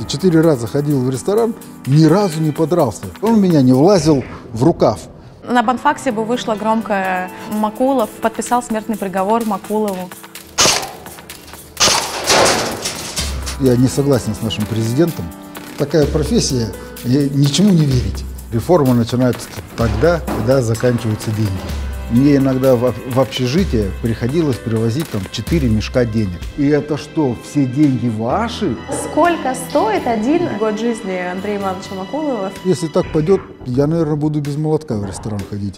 4 раза ходил в ресторан, ни разу не подрался. Он у меня не влазил в рукав. На Банфаксе бы вышло громкое: Макулов подписал смертный приговор Макулову. Я не согласен с нашим президентом. Такая профессия, ничему не верить. Реформа начинается тогда, когда заканчиваются деньги. Мне иногда в общежитие приходилось привозить там 4 мешка денег. И это что, все деньги ваши? Сколько стоит 1 год жизни Андрея Ивановича Макулова? Если так пойдет, я, наверное, буду без молотка в ресторан ходить.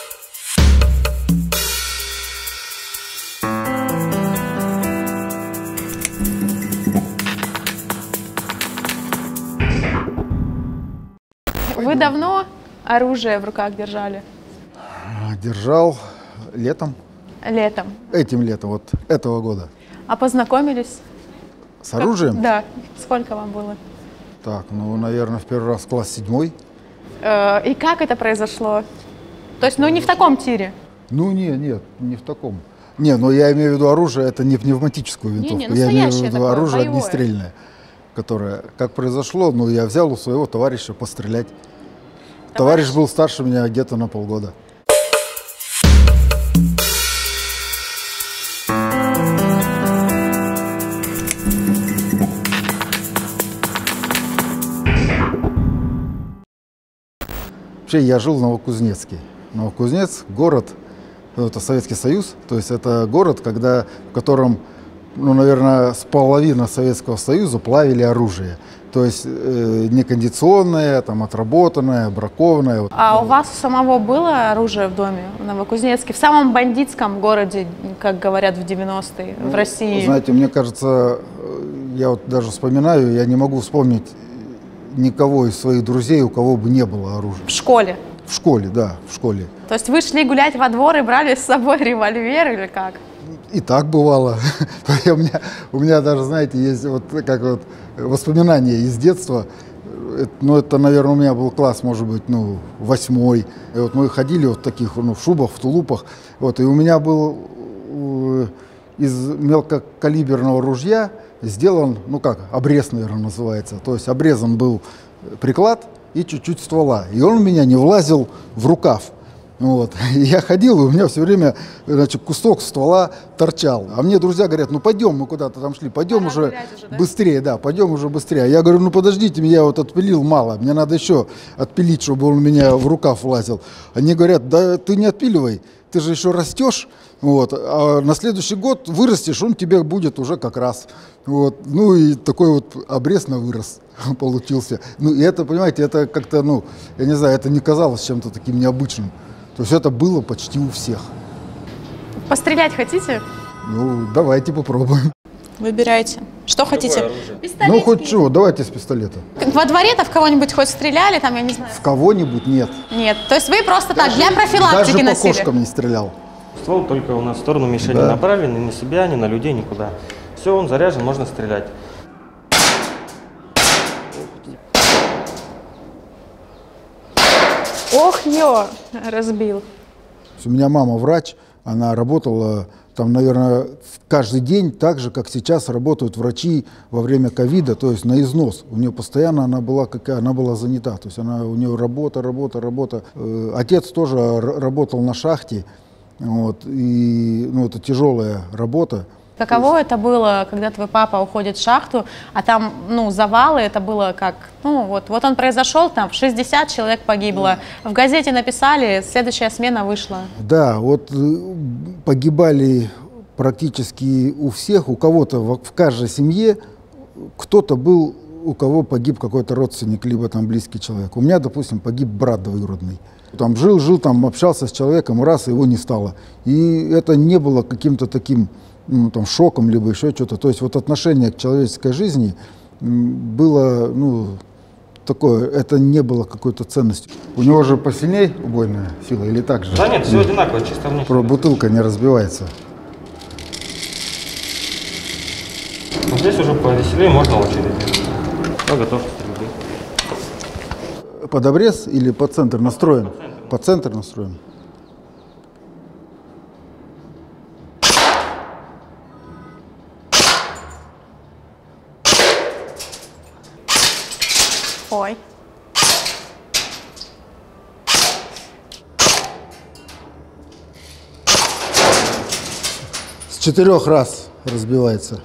Вы давно оружие в руках держали? Держал летом. Летом. Этим летом, вот этого года. А познакомились? С оружием? Да. Сколько вам было? Так, ну, наверное, в первый раз класс 7. И как это произошло? То есть, ну, не в таком тире? Ну, нет, не в таком. Не, но я имею в виду оружие, это не пневматическую винтовку. Я имею в виду такое, оружие боевое. огнестрельное, которое, как произошло, ну, я взял у своего товарища пострелять. Товарищ был старше меня где-то на полгода. Вообще я жил в Новокузнецке. Новокузнецк – город, это Советский Союз, то есть это город, в котором, ну, наверное, с половины Советского Союза плавили оружие. То есть некондиционное, там, отработанное, бракованное. А у вас у самого было оружие в доме в Новокузнецке? В самом бандитском городе, как говорят в 90-е, в России? Знаете, мне кажется, я вот даже вспоминаю, я не могу вспомнить никого из своих друзей, у кого бы не было оружия. В школе? В школе, да, в школе. То есть вы шли гулять во двор и брали с собой револьвер или как? И так бывало. У меня даже, знаете, есть вот как вот воспоминания из детства. Ну, это, наверное, у меня был класс, может быть, ну, 8. И вот мы ходили вот в таких, ну, в шубах, в тулупах. Вот, и у меня был из мелкокалиберного ружья сделан, ну как, обрез, наверное, называется. То есть обрезан был приклад и чуть-чуть ствола. И он у меня не влазил в рукав. Вот. И я ходил, и у меня все время, значит, кусок ствола торчал. А мне друзья говорят: ну пойдем, мы куда-то там шли, пойдем уже быстрее, да, пойдем уже быстрее. Я говорю: ну подождите, я вот отпилил мало, мне надо еще отпилить, чтобы он у меня в рукав влазил. Они говорят: да ты не отпиливай, ты же еще растешь, вот, а на следующий год вырастешь, он тебе будет уже как раз. Вот. Ну и такой вот обрез на вырос получился. Ну и это, понимаете, это как-то, ну, я не знаю, это не казалось чем-то таким необычным. То есть это было почти у всех. Пострелять хотите? Ну, давайте попробуем. Выбирайте. Что хотите? Ну, хоть чего, давайте с пистолета. Во дворе-то в кого-нибудь хоть стреляли, там, я не знаю? В кого-нибудь нет. Нет. То есть вы просто так, для профилактики даже носили? по кошкам не стрелял. Ствол только у нас в сторону мишени направлен, ни на себя, ни на людей, никуда. Все, он заряжен, можно стрелять. Ох, ё, разбил. У меня мама врач, она работала там, наверное, каждый день так же, как сейчас работают врачи во время ковида, то есть на износ. У нее постоянно она была занята, то есть у нее работа. Отец тоже работал на шахте, вот, и ну, это тяжелая работа. Каково это было, когда твой папа уходит в шахту, а там, ну, завалы, это было как, ну, вот он произошел, там 60 человек погибло, в газете написали, следующая смена вышла. Да, вот погибали практически у всех, у кого-то в каждой семье кто-то был, у кого погиб какой-то родственник, либо там близкий человек. У меня, допустим, погиб брат двоюродный. Там жил, там общался с человеком, раз его не стало. И это не было каким-то таким, ну, там, шоком, либо еще что-то. То есть вот отношение к человеческой жизни было, ну, такое, это не было какой-то ценностью. У него же посильнее убойная сила или так же? Да нет, все одинаково, чисто внешне. Бутылка не разбивается. Но здесь уже повеселее, можно очередь. Я готов к стрельбе. Под обрез или под центр настроен? Под центр настроен. Фой. С 4 раз разбивается.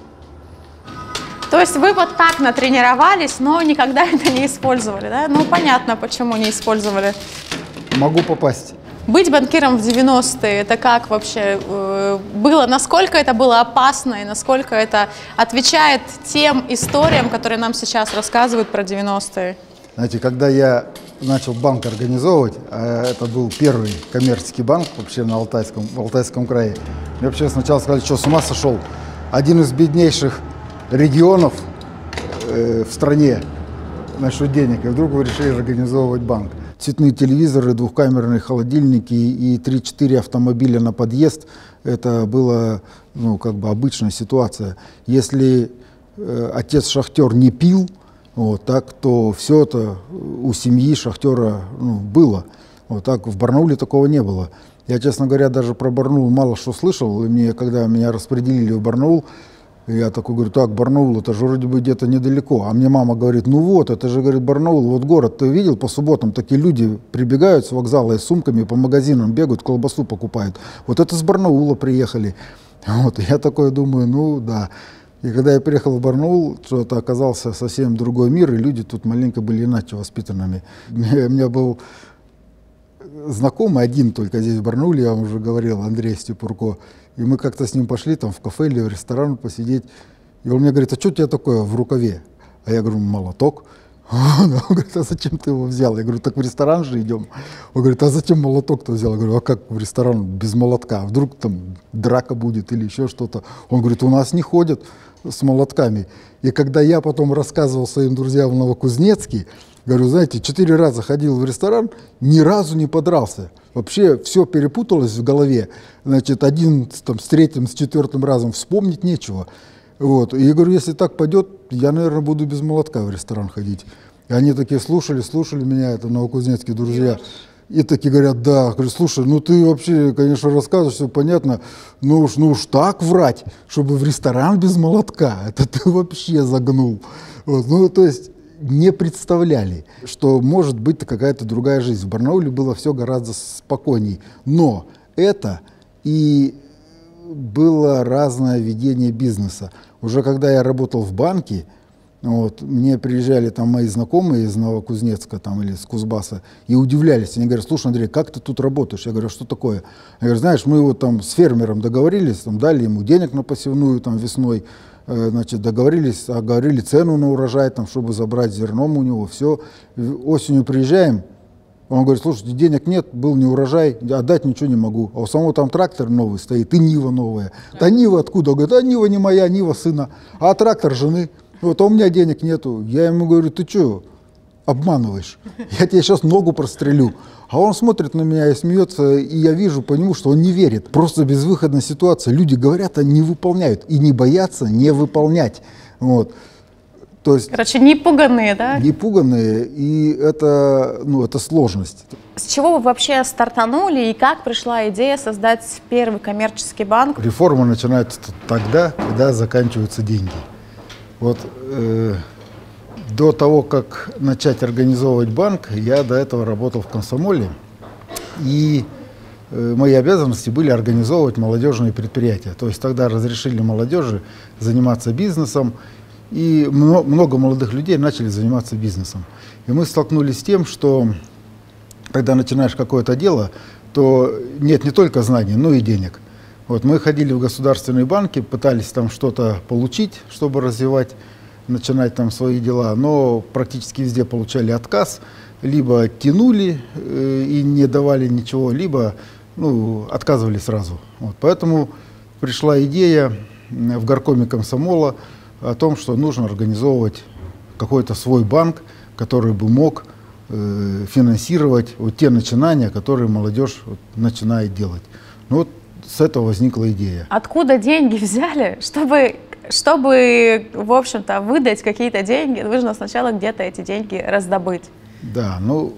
То есть вы вот так натренировались, но никогда это не использовали, да? Ну, понятно, почему не использовали. Могу попасть. Быть банкиром в 90-е, это как вообще было? Насколько это было опасно и насколько это отвечает тем историям, которые нам сейчас рассказывают про 90-е? Знаете, когда я начал банк организовывать, а это был первый коммерческий банк вообще в Алтайском крае, мне вообще сначала сказали, что с ума сошел. Один из беднейших регионов в стране насчет денег, и вдруг вы решили организовывать банк. Цветные телевизоры, двухкамерные холодильники и 3-4 автомобиля на подъезд – это была, ну, как бы обычная ситуация. Если отец-шахтер не пил, вот так, то все это у семьи шахтера, ну, было. Вот так в Барнауле такого не было. Я, честно говоря, даже про Барнаул мало что слышал. И мне, когда меня распределили в Барнаул, я такой говорю, так, Барнаул, это же вроде бы где-то недалеко. А мне мама говорит, ну вот, это же, говорит, Барнаул, вот город. Ты видел, по субботам такие люди прибегают с вокзала и с сумками по магазинам бегают, колбасу покупают. Вот это с Барнаула приехали. Вот, я такой думаю, ну да. И когда я приехал в Барнаул, что-то оказался совсем другой мир, и люди тут маленько были иначе воспитанными. У меня был знакомый один только здесь, в Барнауле, я вам уже говорил, Андрей Степурко. И мы как-то с ним пошли там в кафе или в ресторан посидеть. И он мне говорит, а что у тебя такое в рукаве? А я говорю, молоток. Он говорит, а зачем ты его взял? Я говорю, так в ресторан же идем. Он говорит, а зачем молоток-то взял? Я говорю, а как в ресторан без молотка? Вдруг там драка будет или еще что-то? Он говорит, у нас не ходят с молотками. И когда я потом рассказывал своим друзьям в Новокузнецке, говорю, знаете, 4 раза ходил в ресторан, ни разу не подрался. Вообще все перепуталось в голове. Значит, один там, с 3-м, с 4-м разом вспомнить нечего. Вот. И я говорю, если так пойдет, я, наверное, буду без молотка в ресторан ходить. И они такие слушали меня, это новокузнецкие друзья. И такие говорят, да. Говорю, слушай, ну ты вообще, конечно, рассказываешь, все понятно, ну уж так врать, чтобы в ресторан без молотка. Это ты вообще загнул. Вот. Ну, то есть не представляли, что может быть какая-то другая жизнь. В Барнауле было все гораздо спокойней. Но это и было разное ведение бизнеса. Уже когда я работал в банке, вот, мне приезжали там мои знакомые из Новокузнецка там, или с Кузбасса и удивлялись. Они говорят, слушай, Андрей, как ты тут работаешь? Я говорю, что такое? Я говорю, знаешь, мы вот там с фермером договорились, там, дали ему денег на посевную там, весной, значит, договорились, оговорили цену на урожай, там, чтобы забрать зерном у него, все. Осенью приезжаем, он говорит, слушайте, денег нет, был не урожай, отдать ничего не могу. А у самого там трактор новый стоит и Нива новая. Да Нива откуда? Он говорит, а Нива не моя, Нива сына, а трактор жены. Вот, а у меня денег нету. Я ему говорю, ты что, обманываешь? Я тебе сейчас ногу прострелю. А он смотрит на меня и смеется, и я вижу по нему, что он не верит. Просто безвыходная ситуация. Люди говорят, а не выполняют. И не боятся не выполнять. Вот. То есть, короче, не пуганые, да? Не пуганые, и это, ну, это сложность. С чего вы вообще стартанули и как пришла идея создать первый коммерческий банк? Реформа начинается тогда, когда заканчиваются деньги. Вот до того, как начать организовывать банк, я до этого работал в комсомоле, и мои обязанности были организовывать молодежные предприятия. То есть тогда разрешили молодежи заниматься бизнесом, и много молодых людей начали заниматься бизнесом. И мы столкнулись с тем, что когда начинаешь какое-то дело, то нет не только знаний, но и денег. Вот, мы ходили в государственные банки, пытались там что-то получить, чтобы развивать, начинать там свои дела, но практически везде получали отказ, либо тянули и не давали ничего, либо отказывали сразу. Вот, поэтому пришла идея в горкоме комсомола о том, что нужно организовывать какой-то свой банк, который бы мог финансировать вот те начинания, которые молодежь начинает делать. Ну, вот с этого возникла идея. Откуда деньги взяли? Чтобы, в общем-то, выдать какие-то деньги, нужно сначала где-то эти деньги раздобыть. Да,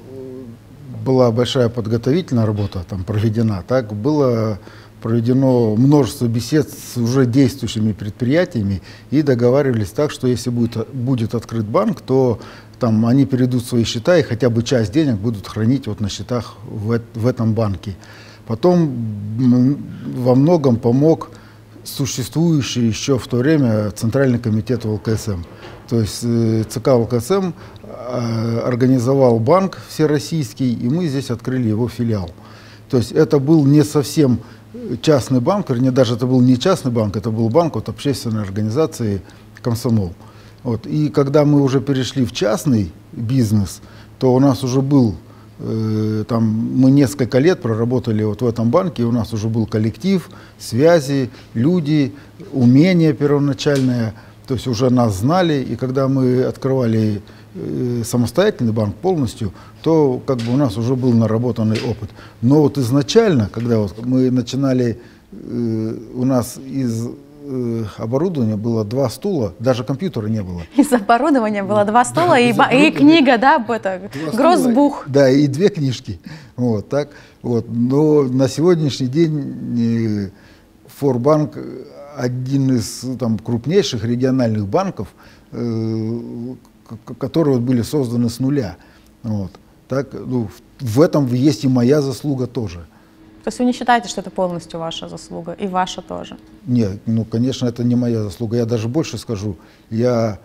была большая подготовительная работа там проведена. Так было проведено множество бесед с уже действующими предприятиями и договаривались так, что если будет открыт банк, то там, они перейдут свои счета и хотя бы часть денег будут хранить вот на счетах в этом банке. Потом во многом помог существующий еще в то время Центральный комитет ВЛКСМ. То есть ЦК ВЛКСМ организовал банк всероссийский, и мы здесь открыли его филиал. То есть это был не совсем частный банк, вернее, даже это был не частный банк, это был банк от общественной организации «Комсомол». Вот. И когда мы уже перешли в частный бизнес, то у нас уже был, там, мы несколько лет проработали вот в этом банке, и у нас уже был коллектив, связи, люди, умения первоначальные, то есть уже нас знали, и когда мы открывали самостоятельный банк полностью, то как бы у нас уже был наработанный опыт. Но вот изначально, когда вот мы начинали, у нас из оборудования было 2 стула, даже компьютера не было. Из оборудования было 2 стула и книга, да, это Гроссбух. Да, и 2 книжки. Вот, так, вот. Но на сегодняшний день Форбанк один из там крупнейших региональных банков, которые были созданы с нуля. Вот. Так, ну, в этом есть и моя заслуга тоже. То есть вы не считаете, что это полностью ваша заслуга, и ваша тоже? Нет, ну, конечно, это не моя заслуга. Я даже больше скажу. Я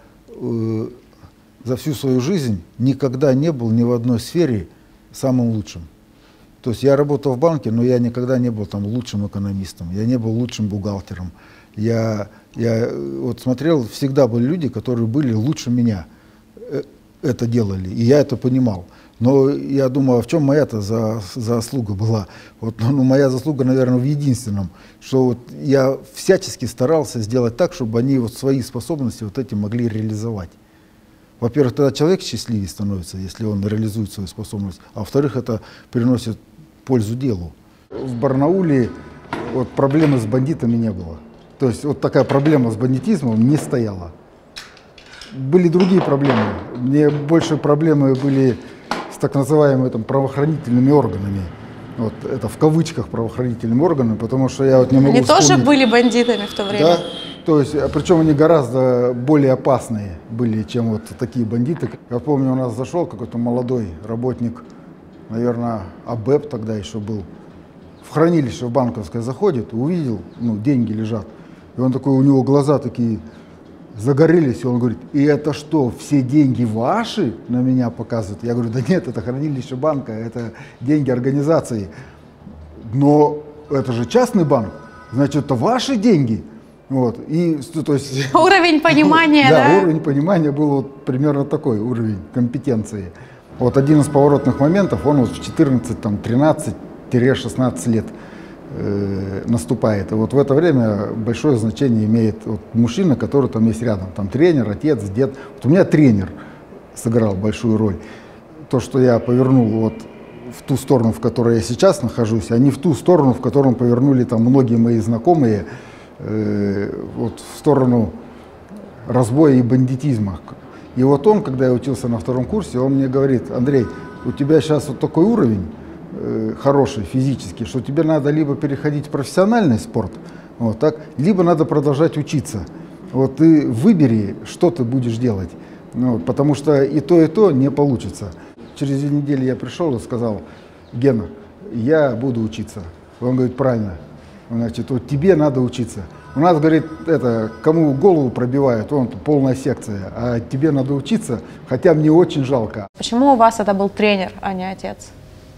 за всю свою жизнь никогда не был ни в одной сфере самым лучшим. То есть я работал в банке, но я никогда не был там лучшим экономистом, я не был лучшим бухгалтером. Я вот смотрел, всегда были люди, которые были лучше меня, это делали, и я это понимал. Но я думаю, а в чем моя-то заслуга была? Вот, ну, моя заслуга, наверное, в единственном, что вот я всячески старался сделать так, чтобы они вот свои способности вот эти могли реализовать. Во-первых, тогда человек счастливее становится, если он реализует свою способность, а во-вторых, это приносит пользу делу. В Барнауле вот проблемы с бандитами не было. То есть вот такая проблема с бандитизмом не стояла. Были другие проблемы. Мне больше проблемы были с так называемыми там, правоохранительными органами. Вот это в кавычках правоохранительными органами, потому что я вот не могу вспомнить. Они тоже были бандитами в то время? Да, то есть, причем они гораздо более опасные были, чем вот такие бандиты. Я помню, у нас зашел какой-то молодой работник, наверное, АБЭП тогда еще был, в хранилище в банковское заходит, увидел, ну, деньги лежат, и он такой, у него глаза такие загорелись, и он говорит, и это что, все деньги ваши? На меня показывают. Я говорю, да нет, это хранилище банка, это деньги организации. Но это же частный банк, значит, это ваши деньги. Вот. И, то есть, уровень понимания, да? Да, уровень понимания был вот примерно такой, уровень компетенции. Вот один из поворотных моментов, он вот в 14, там, 13-16 лет наступает. И вот в это время большое значение имеет вот мужчина, который там есть рядом. Там тренер, отец, дед. Вот у меня тренер сыграл большую роль. То, что я повернул вот в ту сторону, в которой я сейчас нахожусь, а не в ту сторону, в которую повернули там многие мои знакомые, вот в сторону разбоя и бандитизма. И вот он, когда я учился на 2-м курсе, он мне говорит, Андрей, у тебя сейчас вот такой уровень, хороший, физический, что тебе надо либо переходить в профессиональный спорт, вот, так, либо надо продолжать учиться. Вот ты выбери, что ты будешь делать, ну, вот, потому что и то не получится. Через 2 недели я пришел и сказал, Гена, я буду учиться. Он говорит, правильно, значит, вот тебе надо учиться. У нас, говорит, это, кому голову пробивают, он полная секция, а тебе надо учиться, хотя мне очень жалко. Почему у вас это был тренер, а не отец?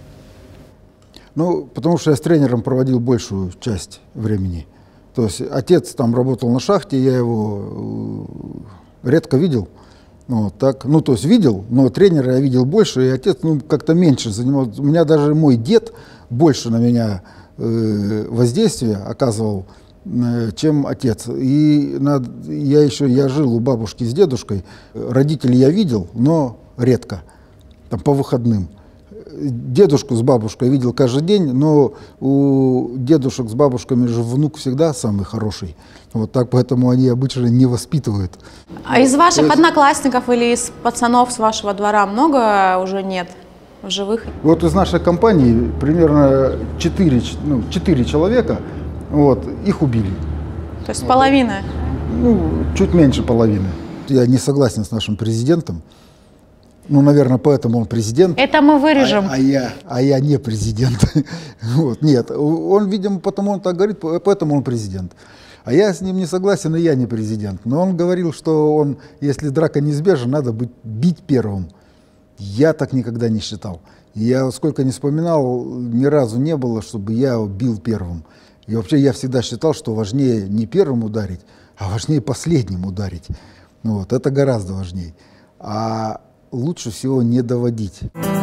Ну, потому что я с тренером проводил большую часть времени. То есть отец там работал на шахте, я его редко видел. Вот, так. Ну, то есть видел, но тренера я видел больше, и отец, ну, как-то меньше занимался. У меня даже мой дед больше на меня воздействие оказывал, чем отец. И я жил у бабушки с дедушкой. Родителей я видел, но редко, там, по выходным. Дедушку с бабушкой видел каждый день, но у дедушек с бабушками же внук всегда самый хороший. Вот так, поэтому они обычно не воспитывают. А из ваших одноклассников или из пацанов с вашего двора много уже нет в живых? Вот из нашей компании примерно 4 человека, вот, их убили. То есть половина? Ну, чуть меньше половины. Я не согласен с нашим президентом. Ну, наверное, поэтому он президент. Это мы вырежем. А я не президент. Вот, нет, он, видимо, потому он так говорит, поэтому он президент. А я с ним не согласен, и я не президент. Но он говорил, что он, если драка неизбежна, надо бить первым. Я так никогда не считал. Я сколько не вспоминал, ни разу не было, чтобы я бил первым. И вообще я всегда считал, что важнее не первым ударить, а важнее последним ударить. Вот, это гораздо важнее. А лучше всего не доводить.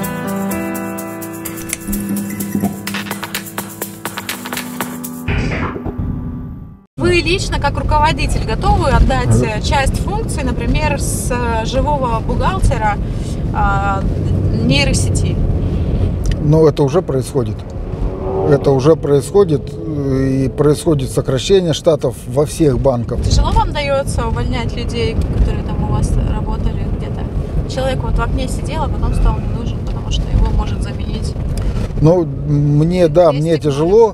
Вы лично, как руководитель, готовы отдать часть функций, например, с живого бухгалтера нейросети? Но это уже происходит. Это уже происходит, и происходит сокращение штатов во всех банках. Тяжело вам дается увольнять людей, которые там у вас работали где-то? Человек вот в окне сидел, а потом стал не нужен, потому что его может заменить. Ну, мне тяжело.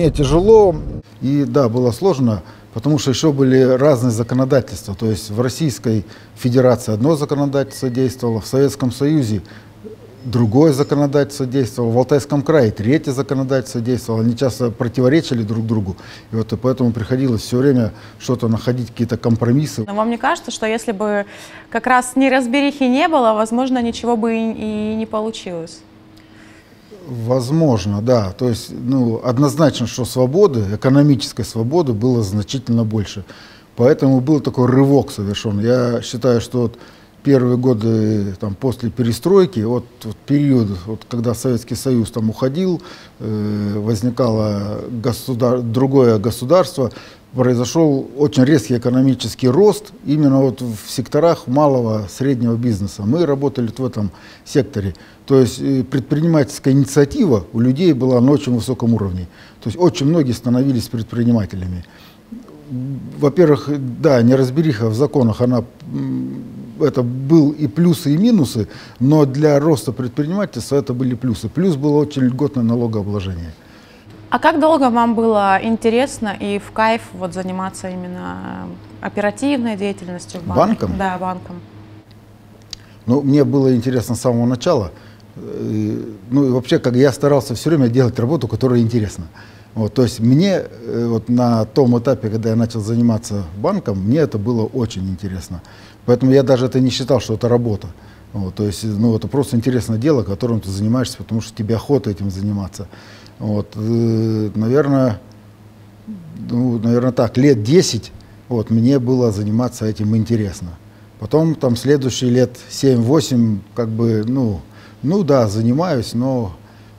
И да, было сложно, потому что еще были разные законодательства. То есть в Российской Федерации одно законодательство действовало, в Советском Союзе другое законодательство действовало, в Алтайском крае третье законодательство действовало. Они часто противоречили друг другу. И вот и поэтому приходилось все время что-то находить, какие-то компромиссы. Но вам не кажется, что если бы как раз неразберихи не было, возможно, ничего бы и не получилось? Возможно, да. То есть, однозначно, что свободы, экономической свободы было значительно больше. Поэтому был такой рывок совершен. Я считаю, что вот первые годы после перестройки, вот период, когда Советский Союз уходил, возникало другое государство, произошел очень резкий экономический рост именно в секторах малого среднего бизнеса. Мы работали в этом секторе. То есть предпринимательская инициатива у людей была на очень высоком уровне. То есть очень многие становились предпринимателями. Во-первых, да, неразбериха в законах, это был и плюсы, и минусы, но для роста предпринимательства это были плюсы. Плюс было очень льготное налогообложение. А как долго вам было интересно и в кайф заниматься именно оперативной деятельностью в банке? Банком? Да, банком. Мне было интересно с самого начала. И вообще, я старался все время делать работу, которая интересна. То есть мне на том этапе, когда я начал заниматься банком, мне это было очень интересно. Поэтому я даже это не считал, что это работа. То есть это просто интересное дело, которым ты занимаешься, потому что тебе охота этим заниматься. Наверное, так, лет 10 мне было заниматься этим интересно. Потом следующие лет 7-8 да, занимаюсь, но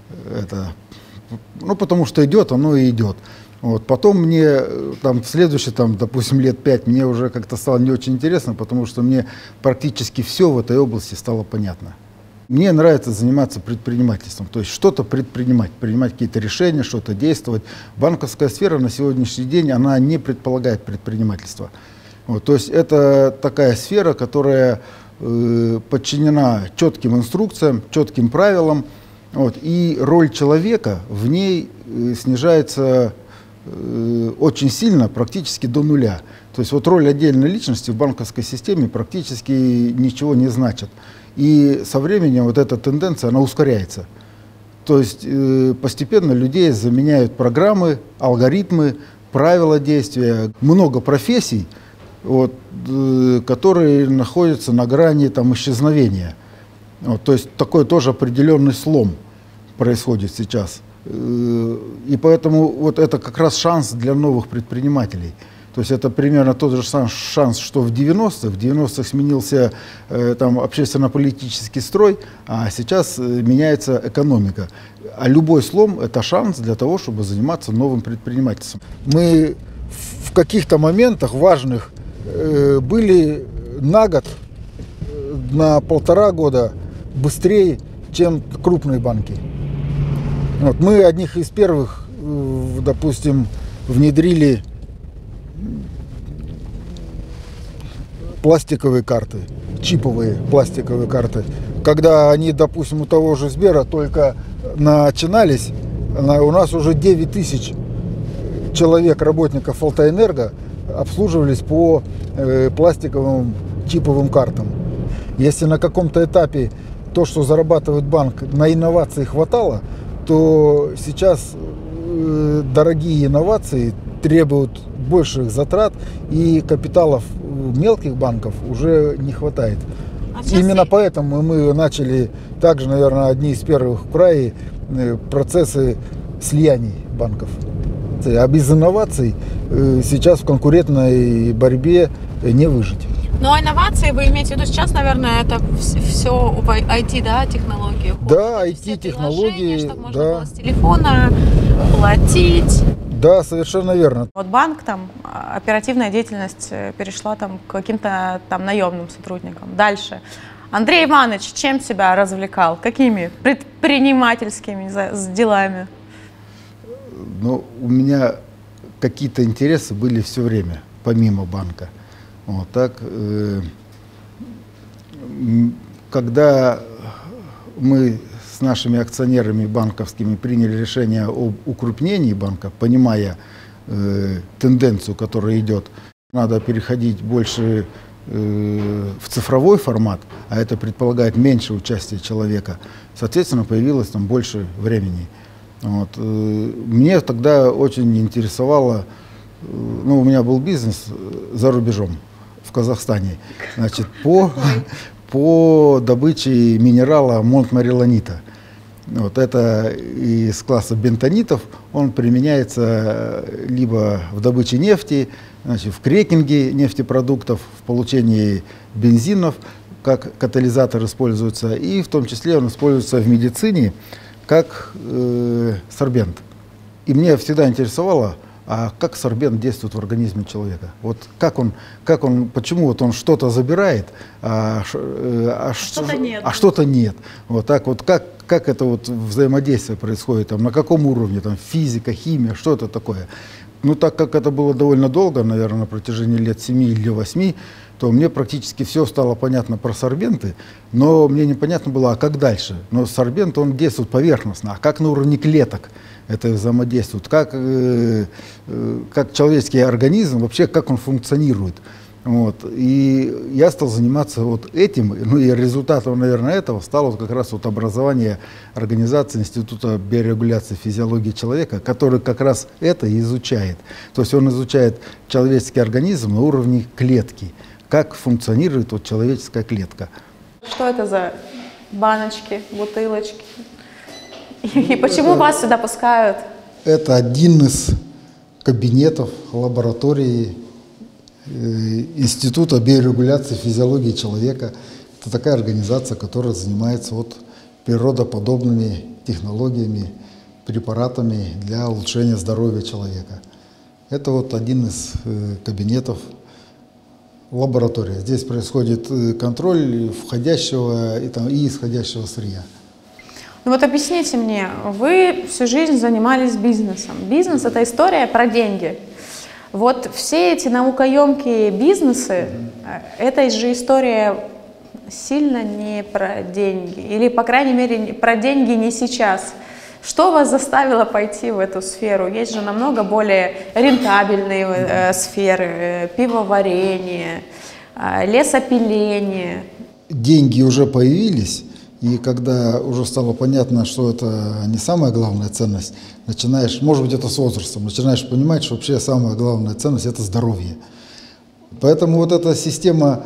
потому что идет, оно и идет. Потом мне следующие, допустим, лет 5 мне уже как-то стало не очень интересно, потому что мне практически все в этой области стало понятно. Мне нравится заниматься предпринимательством, то есть что-то предпринимать, принимать какие-то решения, что-то действовать. Банковская сфера на сегодняшний день, она не предполагает предпринимательство. То есть это такая сфера, которая подчинена четким инструкциям, четким правилам, и роль человека в ней снижается очень сильно, практически до нуля. То есть роль отдельной личности в банковской системе практически ничего не значит. И со временем эта тенденция, она ускоряется. То есть постепенно людей заменяют программы, алгоритмы, правила действия. Много профессий, которые находятся на грани исчезновения. То есть такой тоже определенный слом происходит сейчас. И поэтому это как раз шанс для новых предпринимателей. То есть это примерно тот же шанс, что в 90-х. В 90-х сменился общественно-политический строй, а сейчас меняется экономика. А любой слом – это шанс для того, чтобы заниматься новым предпринимательством. Мы в каких-то моментах важных были на год, на 1,5 года быстрее, чем крупные банки. Мы одних из первых, допустим, внедрили пластиковые карты, чиповые пластиковые карты. Когда они, допустим, у того же Сбера только начинались, у нас уже 9 тысяч человек, работников Алтайэнерго, обслуживались по пластиковым чиповым картам. Если на каком-то этапе то, что зарабатывает банк, на инновации хватало, то сейчас дорогие инновации требуют больших затрат, и капиталов мелких банков уже не хватает. Именно поэтому мы начали также, наверное, одни из первых в крае процессы слияний банков. А без инноваций сейчас в конкурентной борьбе не выжить. Ну а инновации вы имеете в виду сейчас, наверное, это все в IT, да, технологии? Да, IT-технологии, чтобы можно было с телефона платить. Да, совершенно верно. Вот банк, там, оперативная деятельность перешла там, к каким-то там наемным сотрудникам. Дальше. Андрей Иванович чем себя развлекал? Какими предпринимательскими делами? Ну, у меня какие-то интересы были все время, помимо банка. Вот так, когда мы с нашими акционерами банковскими приняли решение об укрупнении банка, понимая тенденцию, которая идет, надо переходить больше в цифровой формат, а это предполагает меньше участия человека, соответственно, появилось там больше времени. Вот. Мне тогда очень интересовало, ну, у меня был бизнес за рубежом, в Казахстане, значит, по добыче минерала монтмориллонита. Вот это из класса бентонитов, он применяется либо в добыче нефти, значит, в крекинге нефтепродуктов, в получении бензинов, как катализатор используется, и в том числе он используется в медицине как сорбент. И мне всегда интересовало, а как сорбент действует в организме человека? Вот как он, почему вот он что-то забирает, а что-то нет. Вот так вот, как это вот взаимодействие происходит, там, на каком уровне, там, физика, химия, что это такое? Ну, так как это было довольно долго, наверное, на протяжении лет 7 или 8, то мне практически все стало понятно про сорбенты, но мне непонятно было, а как дальше? Но сорбент, он действует поверхностно, а как на уровне клеток это взаимодействует, как человеческий организм, вообще как он функционирует. Вот. И я стал заниматься вот этим, ну и результатом, наверное, этого стало вот как раз вот образование организации Института биорегуляции физиологии человека, который как раз это и изучает. То есть он изучает человеческий организм на уровне клетки, как функционирует вот человеческая клетка. Что это за баночки, бутылочки? И почему вас сюда пускают? Это один из кабинетов лаборатории Института биорегуляции физиологии человека. Это такая организация, которая занимается вот природоподобными технологиями, препаратами для улучшения здоровья человека. Это вот один из кабинетов лаборатории. Здесь происходит контроль входящего и исходящего сырья. Ну вот объясните мне, вы всю жизнь занимались бизнесом. Бизнес – это история про деньги. Вот все эти наукоемкие бизнесы, это же история сильно не про деньги. Или, по крайней мере, про деньги не сейчас. Что вас заставило пойти в эту сферу? Есть же намного более рентабельные сферы, пивоварение, лесопиление. Деньги уже появились. И когда уже стало понятно, что это не самая главная ценность, начинаешь, может быть, это с возрастом, начинаешь понимать, что вообще самая главная ценность – это здоровье. Поэтому вот эта система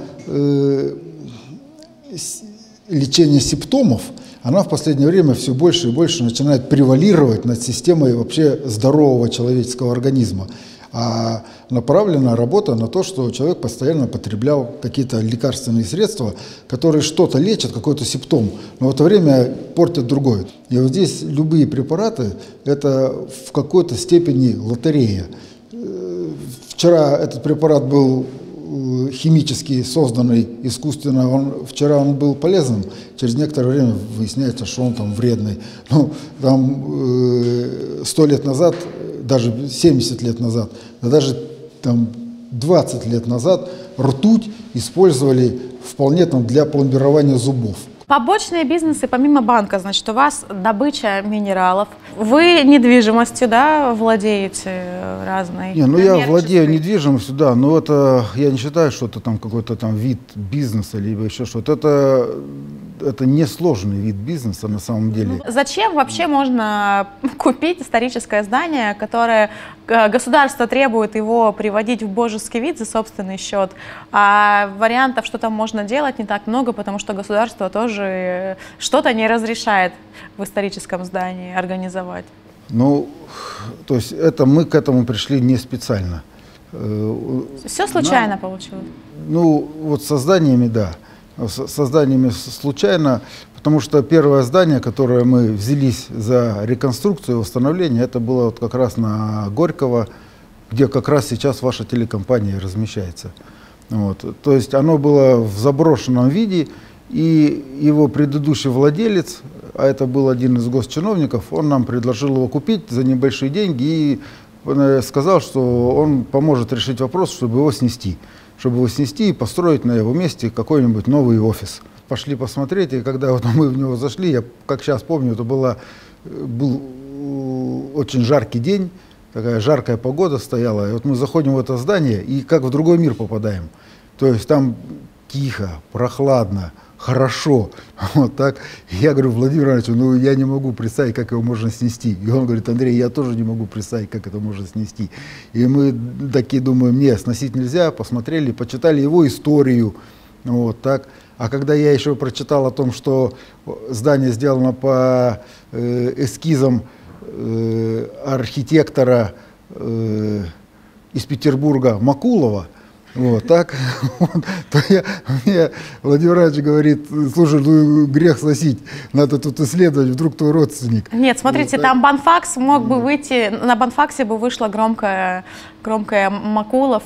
лечения симптомов, она в последнее время все больше и больше начинает превалировать над системой вообще здорового человеческого организма. А направлена работа на то, что человек постоянно потреблял какие-то лекарственные средства, которые что-то лечат, какой-то симптом, но в это время портят другое. И вот здесь любые препараты – это в какой-то степени лотерея. Вчера этот препарат был химически созданный искусственно, вчера он был полезным, через некоторое время выясняется, что он там вредный. Ну, там 100 лет назад, даже 70 лет назад, да даже там 20 лет назад ртуть использовали вполне там для пломбирования зубов. Побочные бизнесы помимо банка, значит, у вас добыча минералов, вы недвижимостью, да, владеете разной? Не, ну я владею недвижимостью, да, но это, я не считаю, что это там какой-то там вид бизнеса, либо еще что-то. Это несложный вид бизнеса на самом деле. Зачем вообще можно купить историческое здание, которое государство требует его приводить в божеский вид за собственный счет, а вариантов, что там можно делать, не так много, потому что государство тоже что-то не разрешает в историческом здании организовать? Ну, то есть это мы к этому пришли не специально. Все случайно получилось? Ну, вот со зданиями, да. Со зданиями случайно, потому что первое здание, которое мы взялись за реконструкцию и восстановление, это было вот как раз на Горького, где как раз сейчас ваша телекомпания размещается. Вот. То есть оно было в заброшенном виде, и его предыдущий владелец, а это был один из госчиновников, он нам предложил его купить за небольшие деньги и сказал, что он поможет решить вопрос, чтобы его снести и построить на его месте какой-нибудь новый офис. Пошли посмотреть, и когда вот мы в него зашли, я как сейчас помню, это был очень жаркий день, такая жаркая погода стояла, и вот мы заходим в это здание и как в другой мир попадаем. То есть там тихо, прохладно, хорошо. Вот так. Я говорю, Владимир Иванович, ну я не могу представить, как его можно снести. И он говорит, Андрей, я тоже не могу представить, как это можно снести. И мы такие думаем, нет, сносить нельзя, посмотрели, почитали его историю. Вот так. А когда я еще прочитал о том, что здание сделано по эскизам архитектора из Петербурга Макулова, вот так, то мне Владимир Иванович говорит, слушай, ну грех сносить, надо тут исследовать, вдруг твой родственник. Нет, смотрите, вот там Банфакс мог бы выйти, на Банфаксе бы вышло громкое Макулов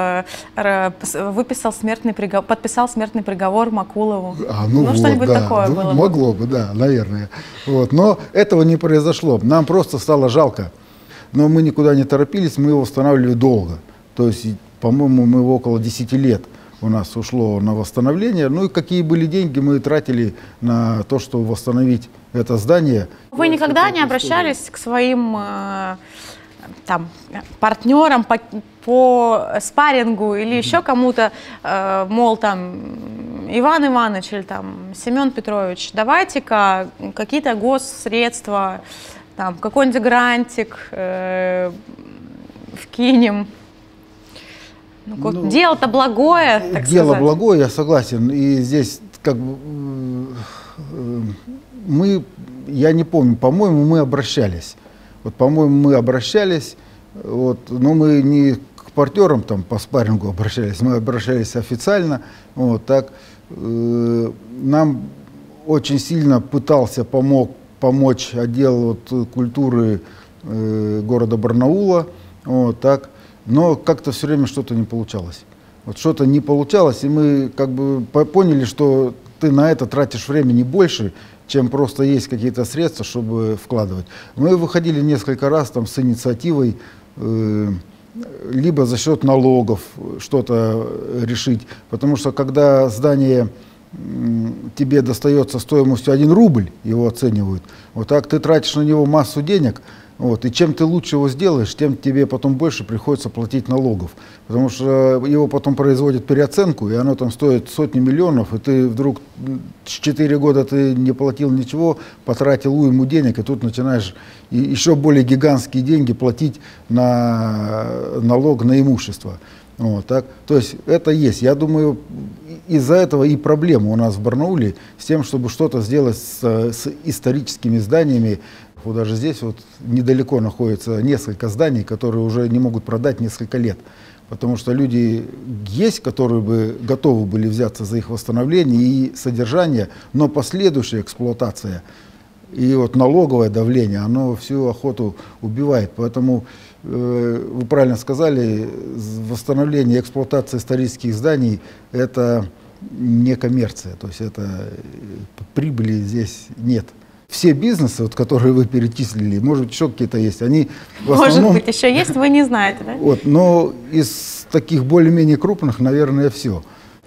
подписал смертный приговор Макулову. Ну вот, что-нибудь да, такое было. Могло бы, да, наверное. Вот. Но этого не произошло. Нам просто стало жалко. Но мы никуда не торопились, мы его восстанавливали долго. То есть, по-моему, мы около 10 лет у нас ушло на восстановление. Ну и какие были деньги, мы тратили на то, чтобы восстановить это здание. Вы никогда не обращались к своим там, партнерам по спаррингу или еще кому-то, мол, там, Иван Иванович или там, Семен Петрович, давайте-ка какие-то госсредства, там, какой-нибудь грантик вкинем? Дело-то благое, так дело сказать. Благое, я согласен. И здесь как бы я не помню, по-моему, мы обращались. Вот, по-моему, мы обращались, вот, но мы не к партнерам там по спаррингу обращались, мы обращались официально. Вот, так. Нам очень сильно пытался помочь отдел вот, культуры города Барнаула. Вот, так. Но как-то все время что-то не получалось. Вот что-то не получалось, и мы как бы поняли, что ты на это тратишь времени больше, чем просто есть какие-то средства, чтобы вкладывать. Мы выходили несколько раз там с инициативой, либо за счет налогов что-то решить, потому что когда здание тебе достается стоимостью 1 рубль, его оценивают, вот так ты тратишь на него массу денег. Вот, и чем ты лучше его сделаешь, тем тебе потом больше приходится платить налогов. Потому что его потом производят переоценку, и оно там стоит сотни миллионов, и ты вдруг 4 года ты не платил ничего, потратил уйму денег, и тут начинаешь еще более гигантские деньги платить на налог на имущество. Вот, так. То есть это есть. Я думаю, из-за этого и проблема у нас в Барнауле с тем, чтобы что-то сделать с историческими зданиями. Вот даже здесь вот недалеко находится несколько зданий, которые уже не могут продать несколько лет. Потому что люди есть, которые бы готовы были взяться за их восстановление и содержание, но последующая эксплуатация и вот налоговое давление, оно всю охоту убивает. Поэтому вы правильно сказали, восстановление и эксплуатация исторических зданий – это не коммерция, то есть это прибыли здесь нет. Все бизнесы, вот, которые вы перечислили, может быть, еще какие-то есть, они в основном... Может быть, еще есть, вы не знаете, да? Вот, но из таких более-менее крупных, наверное, все.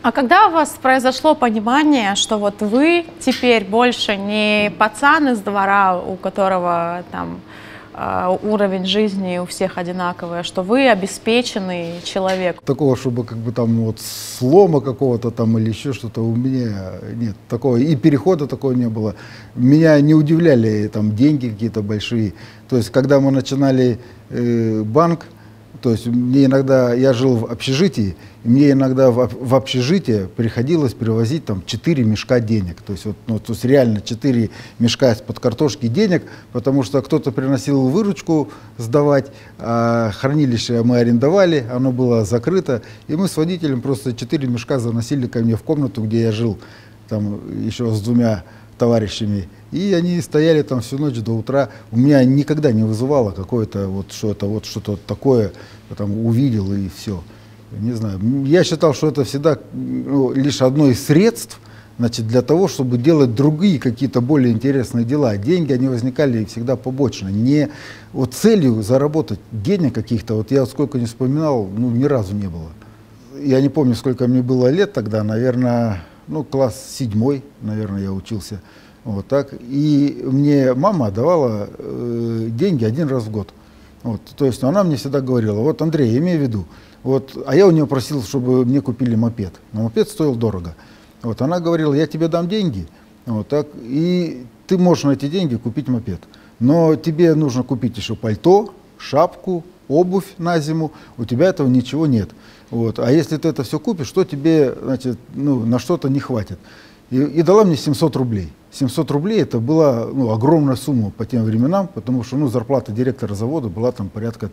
А когда у вас произошло понимание, что вот вы теперь больше не пацан из двора, у которого там уровень жизни у всех одинаковый, а что вы обеспеченный человек? Такого, чтобы как бы там вот слома какого-то там или еще что-то у меня нет. Такого. И перехода такого не было. Меня не удивляли там деньги какие-то большие. То есть, когда мы начинали банк, то есть мне иногда, я жил в общежитии, и мне иногда в общежитие приходилось привозить там 4 мешка денег. То есть, вот, ну, то есть реально 4 мешка из-под картошки денег, потому что кто-то приносил выручку сдавать, а хранилище мы арендовали, оно было закрыто, и мы с водителем просто 4 мешка заносили ко мне в комнату, где я жил, там еще с 2 товарищами. И они стояли там всю ночь до утра. У меня никогда не вызывало какое-то вот что-то такое, там увидел и все. Не знаю. Я считал, что это всегда лишь одно из средств, значит, для того, чтобы делать другие какие-то более интересные дела. Деньги, они возникали всегда побочно. Не вот целью заработать денег каких-то, вот я сколько не вспоминал, ну, ни разу не было. Я не помню, сколько мне было лет тогда, наверное, ну, класс 7, наверное, я учился. Вот так. И мне мама давала деньги 1 раз в год. Вот. То есть она мне всегда говорила: вот, Андрей, имей в виду. Вот. А я у нее просил, чтобы мне купили мопед. Но мопед стоил дорого. Вот. Она говорила: я тебе дам деньги, вот так, и ты можешь на эти деньги купить мопед. Но тебе нужно купить еще пальто, шапку, обувь на зиму. У тебя этого ничего нет. Вот. А если ты это все купишь, то тебе, значит, ну, на что-то не хватит. И дала мне 700 рублей. 700 рублей это была, ну, огромная сумма по тем временам, потому что, ну, зарплата директора завода была там порядка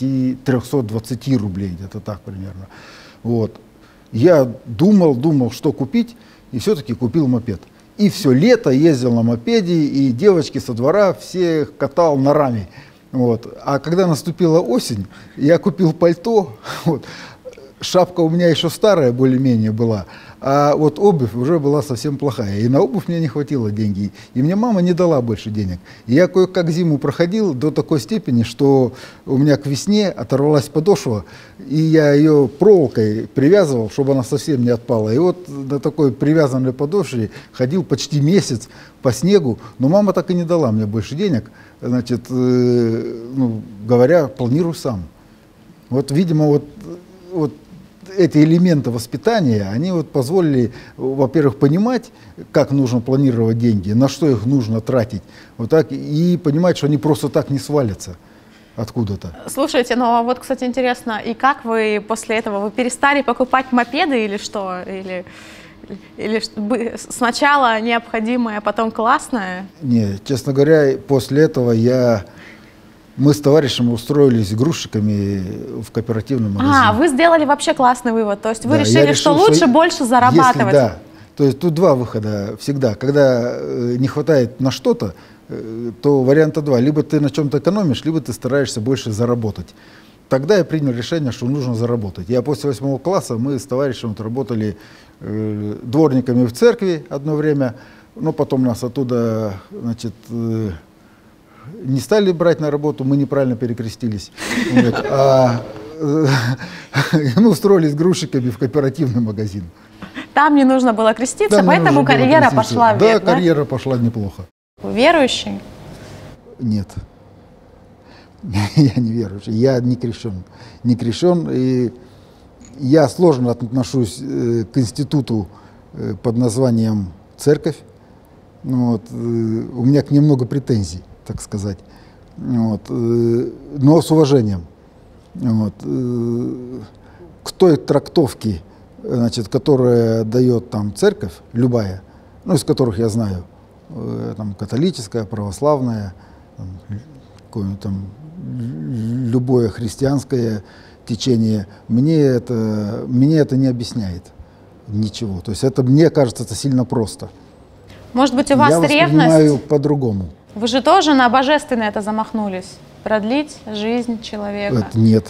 320 рублей, где-то так примерно. Вот. Я думал, что купить, и все-таки купил мопед. И все лето ездил на мопеде, и девочки со двора всех катал на раме. Вот. А когда наступила осень, я купил пальто. Вот. Шапка у меня еще старая более-менее была, а вот обувь уже была совсем плохая. И на обувь мне не хватило денег. И мне мама не дала больше денег. И я кое-как зиму проходил до такой степени, что у меня к весне оторвалась подошва, и я ее проволокой привязывал, чтобы она совсем не отпала. И вот на такой привязанной подошве ходил почти месяц по снегу, но мама так и не дала мне больше денег. Значит, ну, говоря, планируй сам. Вот, видимо, вот эти элементы воспитания, они вот позволили, во-первых, понимать, как нужно планировать деньги, на что их нужно тратить, вот так, и понимать, что они просто так не свалятся откуда-то. Слушайте, ну вот, кстати, интересно, и как вы после этого, вы перестали покупать мопеды или что? Или сначала необходимое, а потом классное? Нет, честно говоря, после этого мы с товарищем устроились грузчиками в кооперативном магазине. А, вы сделали вообще классный вывод. То есть вы решили, что лучше больше зарабатывать. Да, то есть тут 2 выхода всегда. Когда не хватает на что-то, то варианта 2. Либо ты на чем-то экономишь, либо ты стараешься больше заработать. Тогда я принял решение, что нужно заработать. Я после 8 класса, мы с товарищем работали дворниками в церкви одно время, но потом нас оттуда, значит, не стали брать на работу, мы неправильно перекрестились. Вот. Мы устроились грузчиками в кооперативный магазин. Там не нужно было креститься, поэтому карьера пошла вверх, да? Карьера пошла неплохо. Вы верующий? Нет. Я не верующий, я не крещен. Не крещен, и я сложно отношусь к институту под названием «Церковь». Вот. У меня к ней много претензий, так сказать, вот, но с уважением. Вот. К той трактовке, значит, которая дает там церковь, любая, ну, из которых я знаю, там, католическая, православная, там, любое христианское течение, мне это не объясняет ничего. То есть это, мне кажется, это сильно просто. Может быть, у вас ревность? Я воспринимаю по-другому. Вы же тоже на божественное это замахнулись? Продлить жизнь человека? Это нет.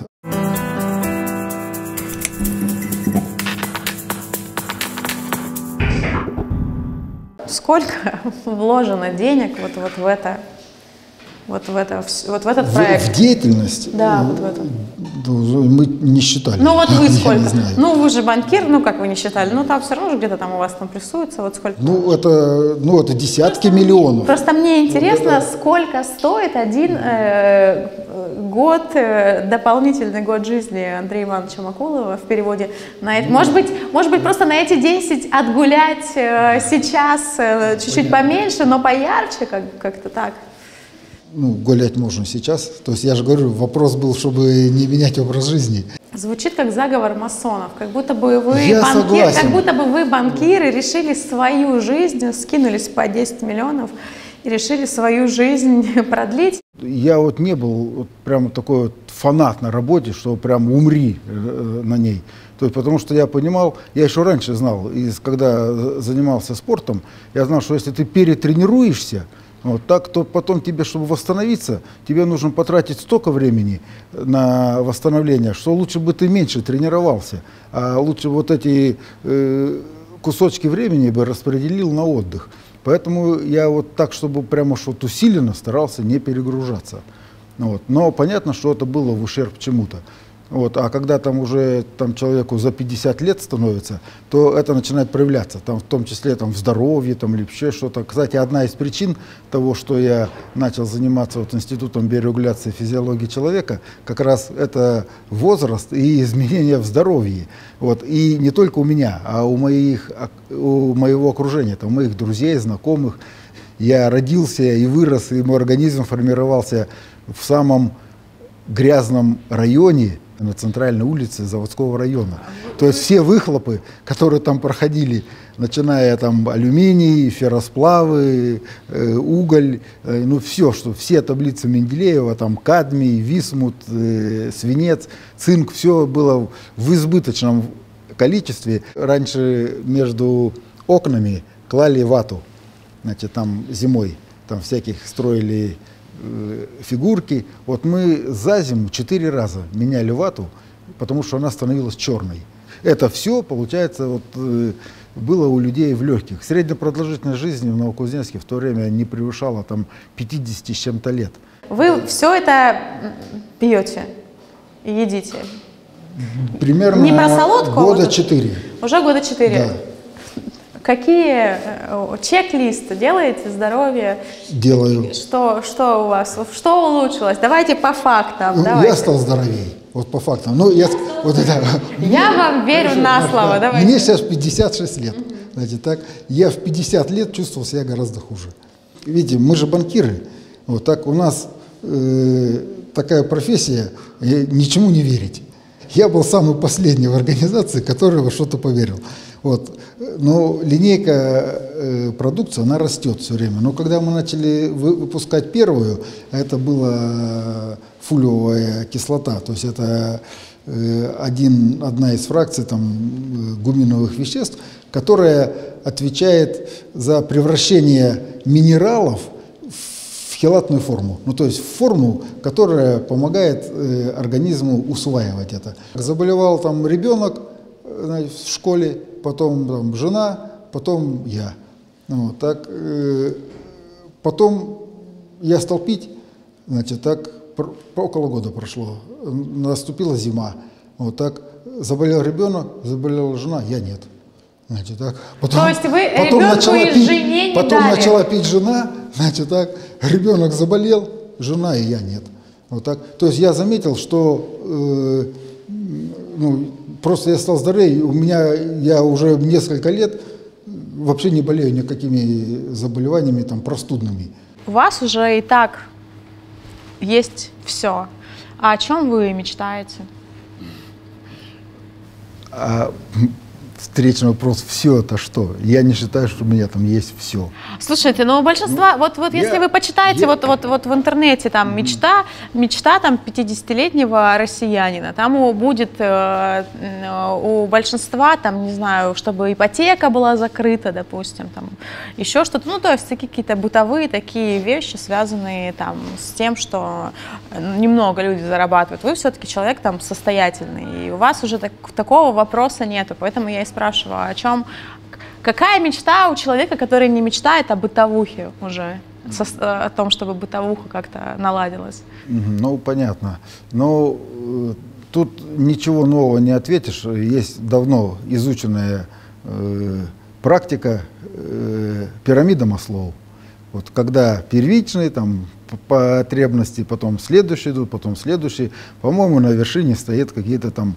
Сколько вложено денег вот в это вот в этот проект? В деятельность? Да, вот в этом. Мы не считали. Ну вот вы Я сколько? не знаю. Ну вы же банкир, ну как вы не считали? Ну там все равно же где-то там у вас там прессуется, вот сколько? Ну это десятки миллионов. Просто мне интересно, сколько стоит один год, дополнительный год жизни Андрея Ивановича Макулова в переводе на это. Может быть просто на эти 10 отгулять сейчас чуть-чуть поменьше, но поярче, как-то так. Ну, гулять можно сейчас. То есть я же говорю, вопрос был, чтобы не менять образ жизни. Звучит как заговор масонов, как будто бы вы банкиры решили свою жизнь, скинулись по 10 миллионов и решили свою жизнь продлить. Я вот не был вот прям такой вот фанат на работе, что прям умри на ней. То есть, потому что я понимал, я еще раньше знал, когда занимался спортом, я знал, что если ты перетренируешься, вот так, то потом тебе, чтобы восстановиться, тебе нужно потратить столько времени на восстановление, что лучше бы ты меньше тренировался, а лучше вот эти кусочки времени бы распределил на отдых. Поэтому я вот так, чтобы прямо что-то усиленно старался не перегружаться. Вот. Но понятно, что это было в ущерб чему-то. Вот. А когда там уже человеку за 50 лет становится, то это начинает проявляться, там, в том числе там, в здоровье там, или еще что-то. Кстати, одна из причин того, что я начал заниматься вот, Институтом биорегуляции и физиологии человека, как раз это возраст и изменения в здоровье. Вот. И не только у меня, а у моего окружения, там, у моих друзей, знакомых. Я родился и вырос, и мой организм формировался в самом грязном районе, на центральной улице Заводского района. То есть все выхлопы, которые там проходили, начиная там алюминий, ферросплавы, уголь, ну все таблицы Менделеева, там кадмий, висмут, свинец, цинк, все было в избыточном количестве. Раньше между окнами клали вату, значит, там зимой, там всяких строили фигурки. Вот мы за зиму 4 раза меняли вату, потому что она становилась черной. Это все, получается, вот, было у людей в легких. Средняя продолжительность жизни в Новокузнецке в то время не превышала там 50 с чем-то лет. Вы все это пьете и едите? Примерно не про солодку, года 4. Уже года 4? Да. Какие чек-листы делаете здоровье? Делаю. Что у вас? Что улучшилось? Давайте по фактам. Ну, давайте. я стал здоровее. Вот по фактам. Ну, я вам верю на слово. Давайте. Мне сейчас 56 лет. Значит, так, я в 50 лет чувствовал себя гораздо хуже. Видите, мы же банкиры. Вот так у нас такая профессия, ничему не верить. Я был самый последний в организации, который во что-то поверил. Вот. Но линейка продукции, она растет все время. Но когда мы начали выпускать первую, это была фуллевая кислота, то есть это одна из фракций там, гуминовых веществ, которая отвечает за превращение минералов в хелатную форму, ну то есть в форму, которая помогает организму усваивать это. Заболевал там ребенок в школе, потом там, жена, потом я. Вот, так, потом я стал пить, значит, так около года прошло, наступила зима. Вот так заболел ребенок, заболела жена, я нет. Значит, так. Потом, то есть вы ребенку и жене не потом дали? Начала пить жена, значит, так, ребенок заболел, жена и я нет. Вот так. То есть я заметил, что просто я стал здоровее, я уже несколько лет вообще не болею никакими заболеваниями там, простудными. У вас уже и так есть все. А о чем вы мечтаете? Встречный вопрос, все это что? Я не считаю, что у меня там есть все. Слушайте, ну у большинства, вот если вы почитаете вот в интернете там мечта там 50-летнего россиянина, там будет у большинства там, не знаю, чтобы ипотека была закрыта, допустим, там еще что-то, ну то есть какие-то бытовые такие вещи, связанные там с тем, что немного люди зарабатывают. Вы все-таки человек там состоятельный, и у вас уже такого вопроса нету, поэтому я и спрашиваю, о чем, какая мечта у человека, который не мечтает о бытовухе уже? о том, чтобы бытовуха как-то наладилась? Ну, понятно. Но тут ничего нового не ответишь. Есть давно изученная практика пирамида Маслоу. Вот когда первичные там потребности, потом следующие идут, потом следующие. По-моему, на вершине стоит какие-то там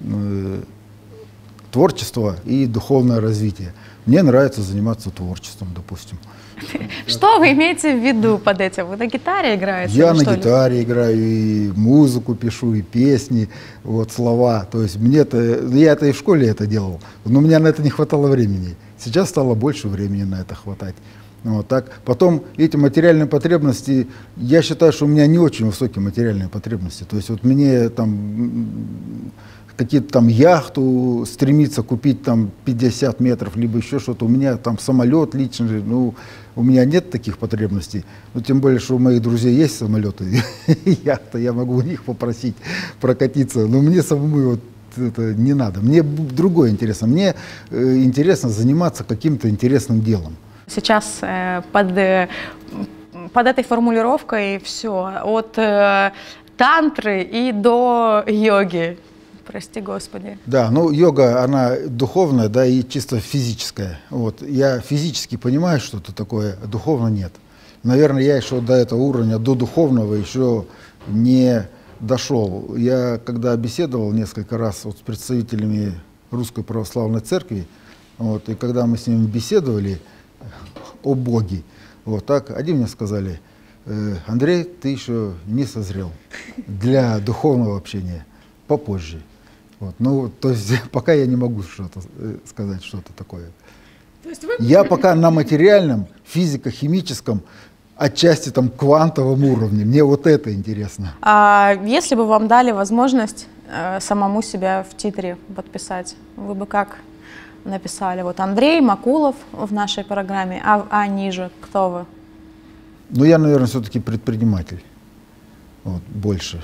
творчество и духовное развитие. Мне нравится заниматься творчеством, допустим. Что вы имеете в виду под этим? Вы на гитаре играете? Я на гитаре играю, и музыку пишу, и песни, вот слова. То есть я это и в школе это делал, но у меня на это не хватало времени. Сейчас стало больше времени на это хватать. Вот так. Потом эти материальные потребности, я считаю, что у меня не очень высокие материальные потребности. То есть вот мне там какие-то там яхту стремиться купить там 50 метров, либо еще что-то. У меня там самолет личный, ну, у меня нет таких потребностей. Ну, тем более, что у моих друзей есть самолеты и яхта, я могу у них попросить прокатиться. Но мне самому вот это не надо. Мне другое интересно. Мне интересно заниматься каким-то интересным делом. Сейчас под этой формулировкой все, от тантры и до йоги. Прости Господи. Да, ну йога, она духовная, да, и чисто физическая. Вот. Я физически понимаю, что это такое, а духовно нет. Наверное, я еще до этого уровня, до духовного еще не дошел. Я когда беседовал несколько раз вот с представителями Русской Православной Церкви, вот, и когда мы с ними беседовали о Боге, вот так, они мне сказали: Андрей, ты еще не созрел для духовного общения, попозже. Вот, ну, то есть пока я не могу сказать что-то такое. То есть я пока на материальном, физико-химическом, отчасти там квантовом уровне. Мне вот это интересно. А если бы вам дали возможность самому себя в титре подписать, вы бы как написали? Вот Андрей Макулов в нашей программе, а ниже кто вы? Ну, я, наверное, все-таки предприниматель. Вот, больше.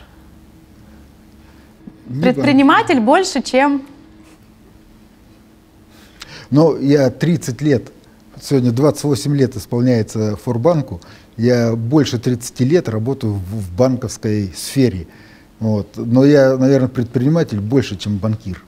Предприниматель больше, чем... Но я 30 лет, сегодня 28 лет исполняется Форбанку, я больше 30 лет работаю в банковской сфере. Вот. Но я, наверное, предприниматель больше, чем банкир.